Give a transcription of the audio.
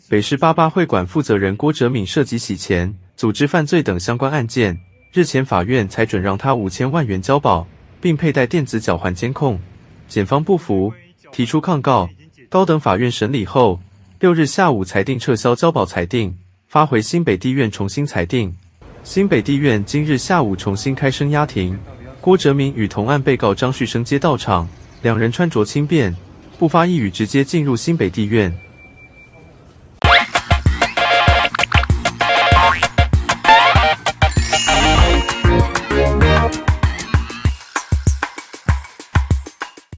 北市88会馆负责人郭哲敏涉及洗钱、组织犯罪等相关案件，日前法院裁准让他5000万元交保，并佩戴电子脚环监控。检方不服，提出抗告。高等法院审理后，6日下午裁定撤销交保裁定，发回新北地院重新裁定。新北地院今日下午重新开声押庭，郭哲敏与同案被告张旭升皆到场，两人穿着轻便，不发一语，直接进入新北地院。